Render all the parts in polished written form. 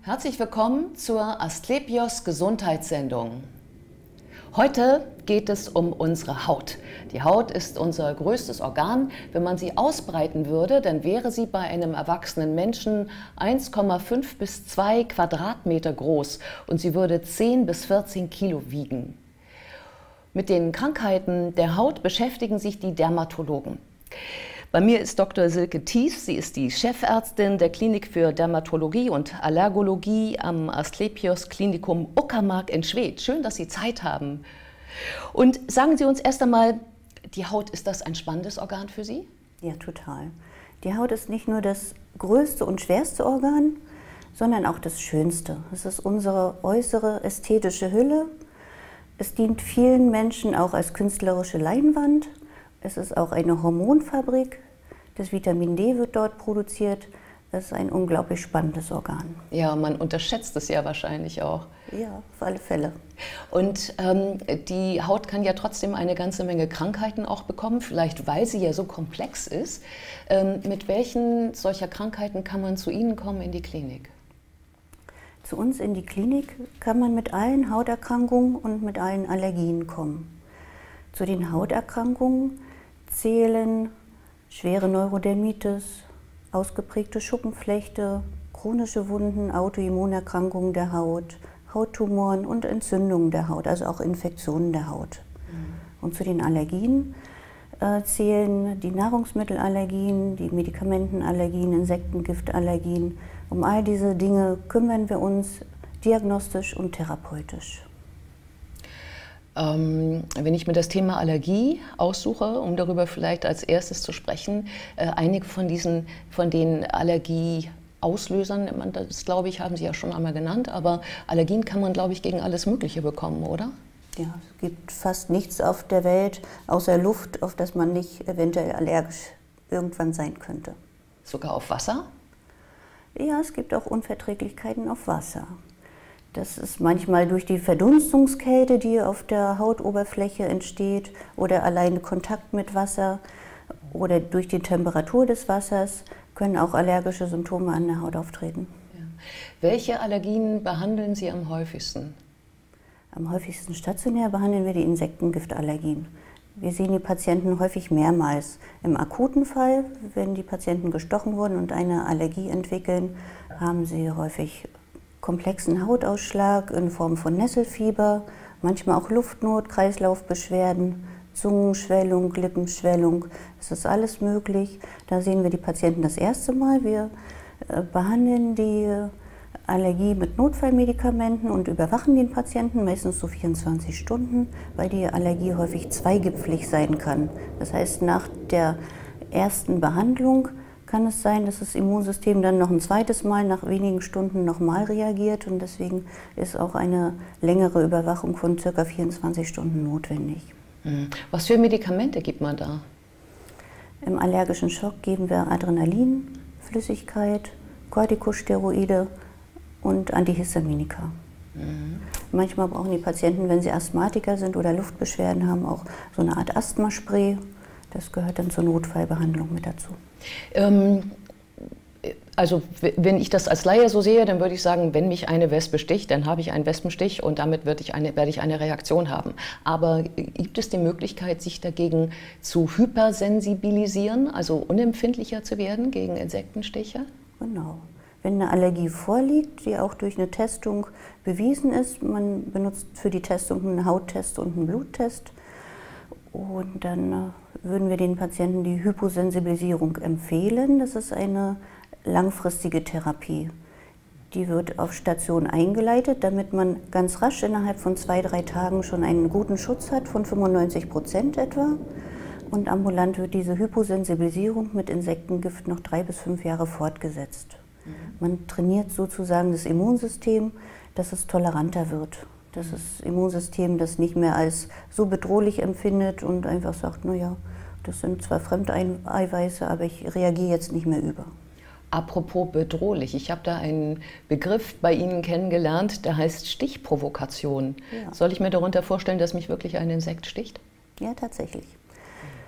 Herzlich willkommen zur Asklepios Gesundheitssendung. Heute geht es um unsere Haut. Die Haut ist unser größtes Organ. Wenn man sie ausbreiten würde, dann wäre sie bei einem erwachsenen Menschen 1,5 bis 2 Quadratmeter groß und sie würde 10 bis 14 Kilo wiegen. Mit den Krankheiten der Haut beschäftigen sich die Dermatologen. Bei mir ist Dr. Silke Thies. Sie ist die Chefärztin der Klinik für Dermatologie und Allergologie am Asklepios Klinikum Uckermark in Schwedt. Schön, dass Sie Zeit haben. Und sagen Sie uns erst einmal, die Haut, ist das ein spannendes Organ für Sie? Ja, total. Die Haut ist nicht nur das größte und schwerste Organ, sondern auch das schönste. Es ist unsere äußere ästhetische Hülle. Es dient vielen Menschen auch als künstlerische Leinwand. Es ist auch eine Hormonfabrik. Das Vitamin D wird dort produziert. Es ist ein unglaublich spannendes Organ. Ja, man unterschätzt es ja wahrscheinlich auch. Ja, auf alle Fälle. Und die Haut kann ja trotzdem eine ganze Menge Krankheiten auch bekommen, vielleicht weil sie ja so komplex ist. Mit welchen solcher Krankheiten kann man zu Ihnen kommen in die Klinik? Zu uns in die Klinik kann man mit allen Hauterkrankungen und mit allen Allergien kommen. Zu den Hauterkrankungen zählen schwere Neurodermitis, ausgeprägte Schuppenflechte, chronische Wunden, Autoimmunerkrankungen der Haut, Hauttumoren und Entzündungen der Haut, also auch Infektionen der Haut. Und zu den Allergien zählen die Nahrungsmittelallergien, die Medikamentenallergien, Insektengiftallergien. Um all diese Dinge kümmern wir uns diagnostisch und therapeutisch. Wenn ich mir das Thema Allergie aussuche, um darüber vielleicht als erstes zu sprechen, einige von den Allergieauslösern, das glaube ich, haben Sie ja schon einmal genannt, aber Allergien kann man, glaube ich, gegen alles Mögliche bekommen, oder? Ja, es gibt fast nichts auf der Welt außer Luft, auf das man nicht eventuell allergisch irgendwann sein könnte. Sogar auf Wasser? Ja, es gibt auch Unverträglichkeiten auf Wasser. Das ist manchmal durch die Verdunstungskälte, die auf der Hautoberfläche entsteht, oder allein Kontakt mit Wasser oder durch die Temperatur des Wassers können auch allergische Symptome an der Haut auftreten. Ja. Welche Allergien behandeln Sie am häufigsten? Am häufigsten stationär behandeln wir die Insektengiftallergien. Wir sehen die Patienten häufig mehrmals. Im akuten Fall, wenn die Patienten gestochen wurden und eine Allergie entwickeln, haben sie häufig komplexen Hautausschlag in Form von Nesselfieber, manchmal auch Luftnot, Kreislaufbeschwerden, Zungenschwellung, Lippenschwellung. Es ist alles möglich. Da sehen wir die Patienten das erste Mal. Wir behandeln die Allergie mit Notfallmedikamenten und überwachen den Patienten, meistens so 24 Stunden, weil die Allergie häufig zweigipfelig sein kann. Das heißt, nach der ersten Behandlung kann es sein, dass das Immunsystem dann noch ein zweites Mal nach wenigen Stunden nochmal reagiert und deswegen ist auch eine längere Überwachung von ca. 24 Stunden notwendig. Was für Medikamente gibt man da? Im allergischen Schock geben wir Adrenalin, Flüssigkeit, Corticosteroide und Antihistaminika. Manchmal brauchen die Patienten, wenn sie Asthmatiker sind oder Luftbeschwerden haben, auch so eine Art Asthmaspray. Das gehört dann zur Notfallbehandlung mit dazu. Also wenn ich das als Laie so sehe, dann würde ich sagen, wenn mich eine Wespe sticht, dann habe ich einen Wespenstich und damit werde ich eine Reaktion haben. Aber gibt es die Möglichkeit, sich dagegen zu hypersensibilisieren, also unempfindlicher zu werden gegen Insektenstiche? Genau. Wenn eine Allergie vorliegt, die auch durch eine Testung bewiesen ist, man benutzt für die Testung einen Hauttest und einen Bluttest, und dann würden wir den Patienten die Hyposensibilisierung empfehlen. Das ist eine langfristige Therapie. Die wird auf Station eingeleitet, damit man ganz rasch innerhalb von 2-3 Tagen schon einen guten Schutz hat, von 95% etwa. Und ambulant wird diese Hyposensibilisierung mit Insektengift noch 3 bis 5 Jahre fortgesetzt. Man trainiert sozusagen das Immunsystem, dass es toleranter wird. Dass das Immunsystem das nicht mehr als so bedrohlich empfindet und einfach sagt, naja, das sind zwar Fremdeiweiße, aber ich reagiere jetzt nicht mehr über. Apropos bedrohlich, ich habe da einen Begriff bei Ihnen kennengelernt, der heißt Stichprovokation. Ja. Soll ich mir darunter vorstellen, dass mich wirklich ein Insekt sticht? Ja, tatsächlich.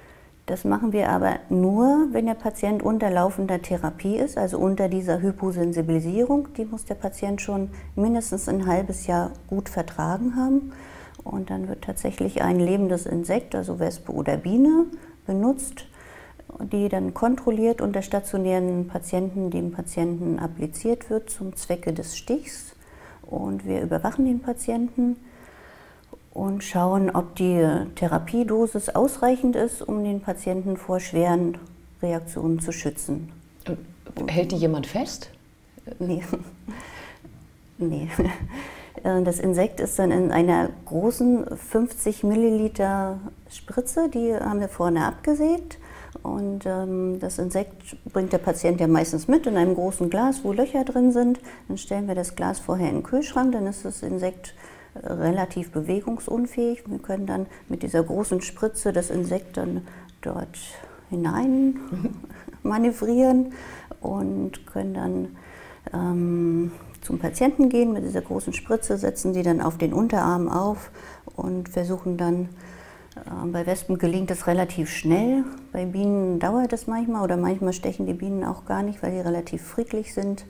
Das machen wir aber nur, wenn der Patient unter laufender Therapie ist, also unter dieser Hyposensibilisierung. Die muss der Patient schon mindestens ein halbes Jahr gut vertragen haben. Und dann wird tatsächlich ein lebendes Insekt, also Wespe oder Biene, benutzt, die dann kontrolliert unter stationären Patienten dem Patienten appliziert wird zum Zwecke des Stichs. Und wir überwachen den Patienten und schauen, ob die Therapiedosis ausreichend ist, um den Patienten vor schweren Reaktionen zu schützen. Und hält die jemand fest? Nee. Nee. Das Insekt ist dann in einer großen 50 Milliliter Spritze, die haben wir vorne abgesägt. Und das Insekt bringt der Patient ja meistens mit in einem großen Glas, wo Löcher drin sind. Dann stellen wir das Glas vorher in den Kühlschrank, dann ist das Insekt relativ bewegungsunfähig. Wir können dann mit dieser großen Spritze das Insekt dann dort hinein manövrieren und können dann zum Patienten gehen mit dieser großen Spritze, setzen die dann auf den Unterarm auf und versuchen dann, bei Wespen gelingt es relativ schnell, bei Bienen dauert es manchmal oder manchmal stechen die Bienen auch gar nicht, weil die relativ friedlich sind.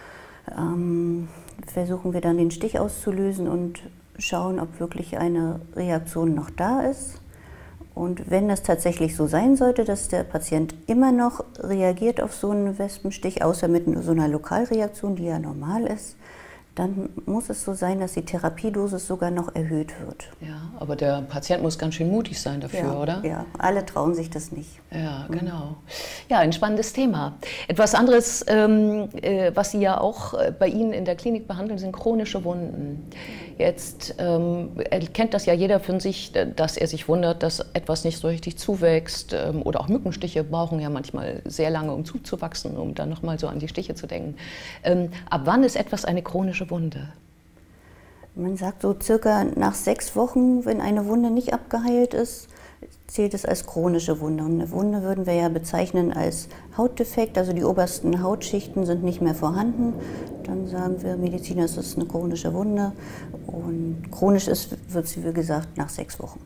Versuchen wir dann den Stich auszulösen und schauen, ob wirklich eine Reaktion noch da ist. Und wenn das tatsächlich so sein sollte, dass der Patient immer noch reagiert auf so einen Wespenstich, außer mit so einer Lokalreaktion, die ja normal ist, dann muss es so sein, dass die Therapiedosis sogar noch erhöht wird. Ja, aber der Patient muss ganz schön mutig sein dafür, Ja, oder? Ja, alle trauen sich das nicht. Ja, genau. Ja, ein spannendes Thema. Etwas anderes, was Sie ja auch bei Ihnen in der Klinik behandeln, sind chronische Wunden. Jetzt erkennt das ja jeder für sich, dass er sich wundert, dass etwas nicht so richtig zuwächst. Oder auch Mückenstiche brauchen ja manchmal sehr lange, um zuzuwachsen, um dann nochmal so an die Stiche zu denken. Ab wann ist etwas eine chronische Wunde? Man sagt so circa nach 6 Wochen, wenn eine Wunde nicht abgeheilt ist, zählt es als chronische Wunde. Und eine Wunde würden wir ja bezeichnen als Hautdefekt, also die obersten Hautschichten sind nicht mehr vorhanden. Dann sagen wir Mediziner, es ist eine chronische Wunde. Und chronisch wird sie, wie gesagt, nach 6 Wochen.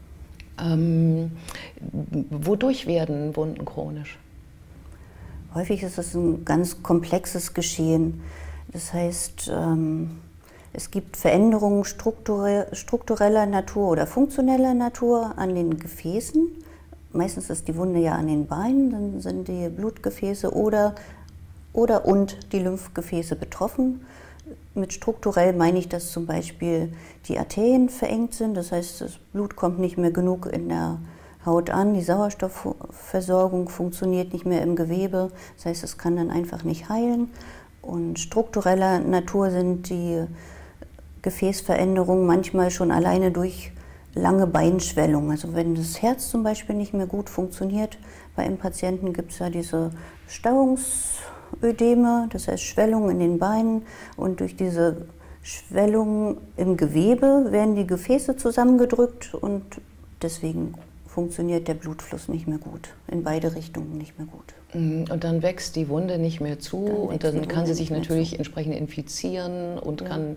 Wodurch werden Wunden chronisch? Häufig ist es ein ganz komplexes Geschehen. Das heißt, es gibt Veränderungen struktureller Natur oder funktioneller Natur an den Gefäßen. Meistens ist die Wunde ja an den Beinen, dann sind die Blutgefäße und die Lymphgefäße betroffen. Mit strukturell meine ich, dass zum Beispiel die Arterien verengt sind, das heißt, das Blut kommt nicht mehr genug in der Haut an, die Sauerstoffversorgung funktioniert nicht mehr im Gewebe, das heißt, es kann dann einfach nicht heilen. Und struktureller Natur sind die Gefäßveränderungen manchmal schon alleine durch lange Beinschwellung. Also wenn das Herz zum Beispiel nicht mehr gut funktioniert, bei einem Patienten gibt es ja diese Stauungsödeme, das heißt Schwellungen in den Beinen, und durch diese Schwellungen im Gewebe werden die Gefäße zusammengedrückt und deswegen funktioniert der Blutfluss nicht mehr gut, in beide Richtungen nicht mehr gut. Und dann wächst die Wunde nicht mehr zu und dann kann sie sich natürlich entsprechend infizieren und kann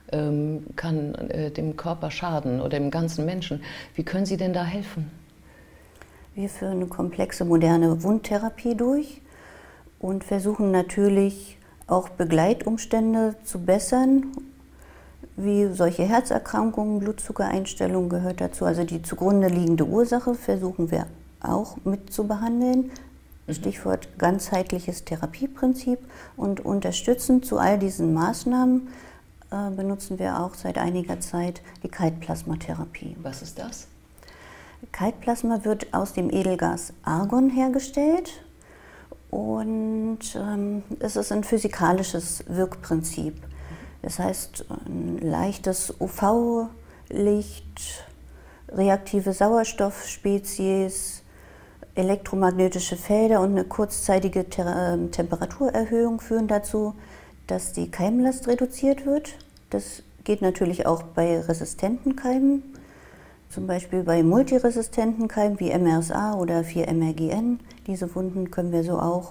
dem Körper schaden oder dem ganzen Menschen. Wie können Sie denn da helfen? Wir führen eine komplexe moderne Wundtherapie durch und versuchen natürlich auch Begleitumstände zu bessern, wie solche Herzerkrankungen, Blutzuckereinstellungen gehört dazu. Also die zugrunde liegende Ursache versuchen wir auch mit zu behandeln. Stichwort ganzheitliches Therapieprinzip. Und unterstützend zu all diesen Maßnahmen benutzen wir auch seit einiger Zeit die Kaltplasmatherapie. Was ist das? Kaltplasma wird aus dem Edelgas Argon hergestellt und es ist ein physikalisches Wirkprinzip. Das heißt, ein leichtes UV-Licht, reaktive Sauerstoffspezies, elektromagnetische Felder und eine kurzzeitige Temperaturerhöhung führen dazu, dass die Keimlast reduziert wird. Das geht natürlich auch bei resistenten Keimen, zum Beispiel bei multiresistenten Keimen wie MRSA oder 4-MRGN. Diese Wunden können wir so auch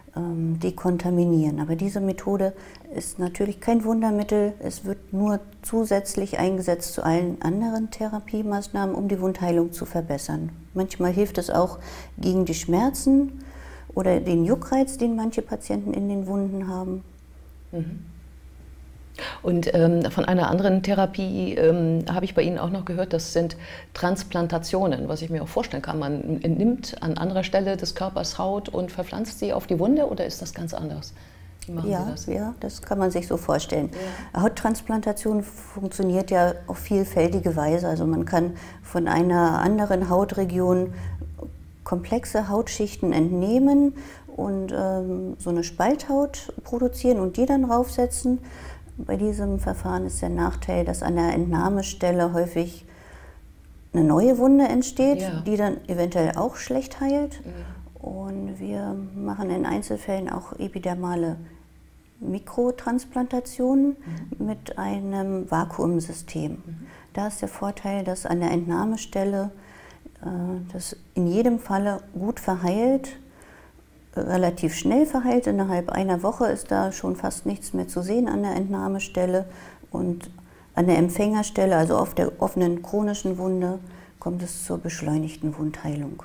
dekontaminieren. Aber diese Methode ist natürlich kein Wundermittel. Es wird nur zusätzlich eingesetzt zu allen anderen Therapiemaßnahmen, um die Wundheilung zu verbessern. Manchmal hilft es auch gegen die Schmerzen oder den Juckreiz, den manche Patienten in den Wunden haben. Mhm. Und von einer anderen Therapie habe ich bei Ihnen auch noch gehört, das sind Transplantationen, was ich mir auch vorstellen kann. Man entnimmt an anderer Stelle des Körpers Haut und verpflanzt sie auf die Wunde, oder ist das ganz anders? Wie machen Sie das? Ja, das kann man sich so vorstellen. Ja. Hauttransplantation funktioniert ja auf vielfältige Weise. Also man kann von einer anderen Hautregion komplexe Hautschichten entnehmen und so eine Spalthaut produzieren und die dann raufsetzen. Bei diesem Verfahren ist der Nachteil, dass an der Entnahmestelle häufig eine neue Wunde entsteht, ja, die dann eventuell auch schlecht heilt. Ja. Und wir machen in Einzelfällen auch epidermale Mikrotransplantationen mit einem Vakuumsystem. Da ist der Vorteil, dass an der Entnahmestelle das in jedem Falle gut verheilt, relativ schnell verheilt. Innerhalb einer Woche ist da schon fast nichts mehr zu sehen an der Entnahmestelle, und an der Empfängerstelle, also auf der offenen chronischen Wunde, kommt es zur beschleunigten Wundheilung.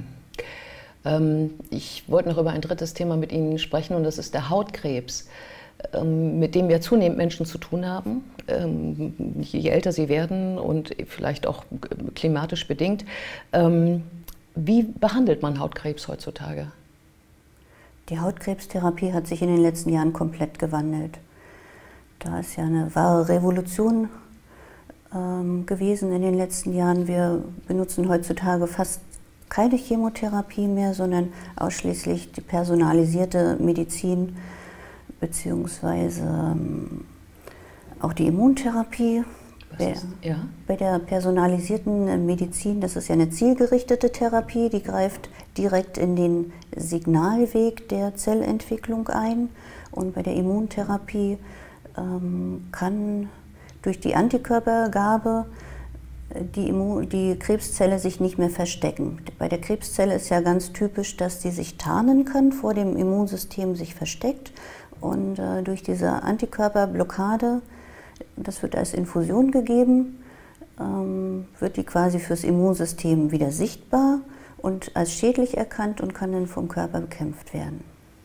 Ich wollte noch über ein drittes Thema mit Ihnen sprechen, und das ist der Hautkrebs, mit dem ja zunehmend Menschen zu tun haben, je älter sie werden und vielleicht auch klimatisch bedingt. Wie behandelt man Hautkrebs heutzutage? Die Hautkrebstherapie hat sich in den letzten Jahren komplett gewandelt. Da ist ja eine wahre Revolution gewesen in den letzten Jahren. Wir benutzen heutzutage fast keine Chemotherapie mehr, sondern ausschließlich die personalisierte Medizin beziehungsweise auch die Immuntherapie. Bei der personalisierten Medizin, das ist ja eine zielgerichtete Therapie, die greift direkt in den Signalweg der Zellentwicklung ein. Und bei der Immuntherapie kann durch die Antikörpergabe die Krebszelle sich nicht mehr verstecken. Bei der Krebszelle ist ja ganz typisch, dass sie sich tarnen kann, vor dem Immunsystem sich versteckt. Und durch diese Antikörperblockade, das wird als Infusion gegeben, wird die quasi fürs Immunsystem wieder sichtbar und als schädlich erkannt und kann dann vom Körper bekämpft werden.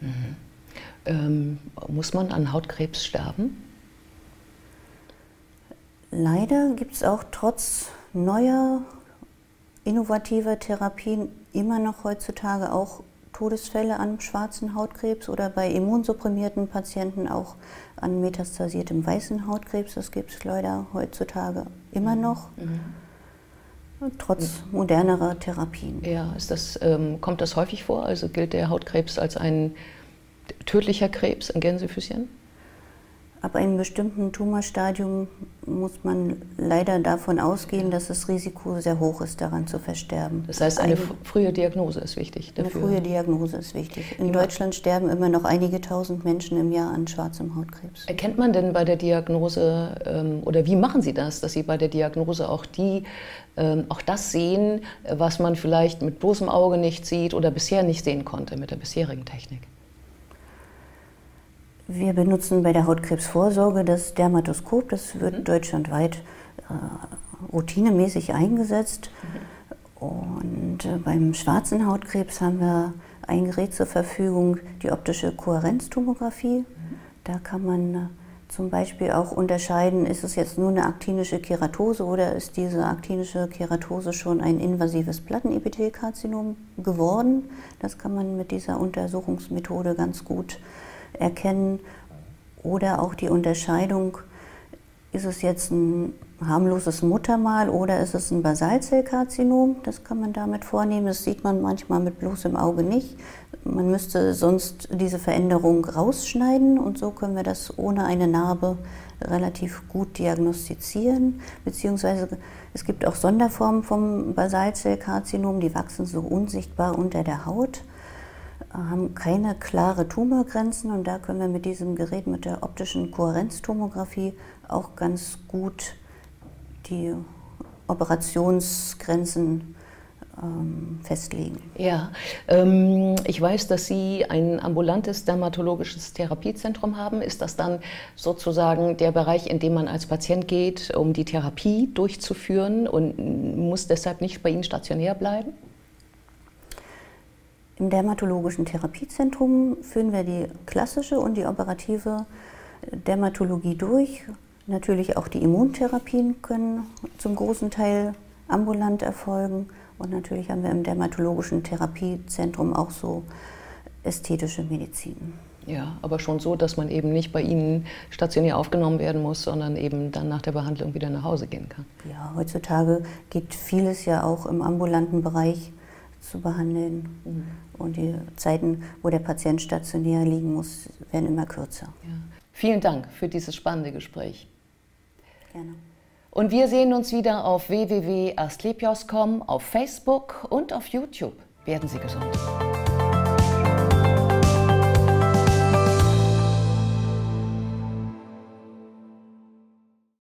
Muss man an Hautkrebs sterben? Leider gibt es auch trotz neuer, innovativer Therapien immer noch heutzutage auch Todesfälle an schwarzen Hautkrebs oder bei immunsupprimierten Patienten auch an metastasiertem weißen Hautkrebs. Das gibt es leider heutzutage immer noch, trotz modernerer Therapien. Ja, kommt das häufig vor? Also gilt der Hautkrebs als ein tödlicher Krebs in Gänsefüßchen? Ab einem bestimmten Tumorstadium muss man leider davon ausgehen, dass das Risiko sehr hoch ist, daran zu versterben. Das heißt, eine frühe Diagnose ist wichtig dafür? Eine frühe Diagnose ist wichtig. In Deutschland sterben immer noch einige tausend Menschen im Jahr an schwarzem Hautkrebs. Erkennt man denn bei der Diagnose, oder wie machen Sie das, dass Sie bei der Diagnose auch das sehen, was man vielleicht mit bloßem Auge nicht sieht oder bisher nicht sehen konnte mit der bisherigen Technik? Wir benutzen bei der Hautkrebsvorsorge das Dermatoskop, das wird deutschlandweit routinemäßig eingesetzt. Und beim schwarzen Hautkrebs haben wir ein Gerät zur Verfügung, die optische Kohärenztomographie. Da kann man zum Beispiel auch unterscheiden, ist es jetzt nur eine aktinische Keratose oder ist diese aktinische Keratose schon ein invasives Plattenepithelkarzinom geworden. Das kann man mit dieser Untersuchungsmethode ganz gut erkennen. Oder auch die Unterscheidung, ist es jetzt ein harmloses Muttermal oder ist es ein Basalzellkarzinom? Das kann man damit vornehmen. Das sieht man manchmal mit bloßem Auge nicht. Man müsste sonst diese Veränderung rausschneiden und so können wir das ohne eine Narbe relativ gut diagnostizieren. Beziehungsweise es gibt auch Sonderformen vom Basalzellkarzinom, die wachsen so unsichtbar unter der Haut, haben keine klare Tumorgrenzen und da können wir mit diesem Gerät, mit der optischen Kohärenztomographie, auch ganz gut die Operationsgrenzen festlegen. Ja, ich weiß, dass Sie ein ambulantes dermatologisches Therapiezentrum haben. Ist das dann sozusagen der Bereich, in dem man als Patient geht, um die Therapie durchzuführen und muss deshalb nicht bei Ihnen stationär bleiben? Im dermatologischen Therapiezentrum führen wir die klassische und die operative Dermatologie durch. Natürlich auch die Immuntherapien können zum großen Teil ambulant erfolgen. Und natürlich haben wir im dermatologischen Therapiezentrum auch so ästhetische Medizin. Ja, aber schon so, dass man eben nicht bei Ihnen stationär aufgenommen werden muss, sondern eben dann nach der Behandlung wieder nach Hause gehen kann. Ja, heutzutage geht vieles ja auch im ambulanten Bereich zu behandeln. Und die Zeiten, wo der Patient stationär liegen muss, werden immer kürzer. Ja. Vielen Dank für dieses spannende Gespräch. Gerne. Und wir sehen uns wieder auf www.asklepios.com, auf Facebook und auf YouTube. Werden Sie gesund.